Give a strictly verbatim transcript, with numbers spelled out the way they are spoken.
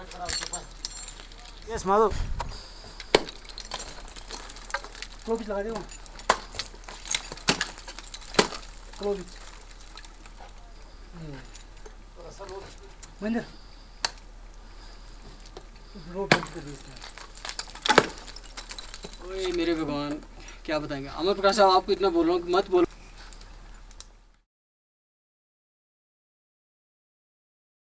यस माधव क्लोबिज लगा दियो क्लोबिज महेंद्र रोड बंद कर दी इसने। ओए मेरे भगवान क्या बताएंगे। अमर प्रकाश साहब आपको इतना बोल रहा हूँ मत बोलो।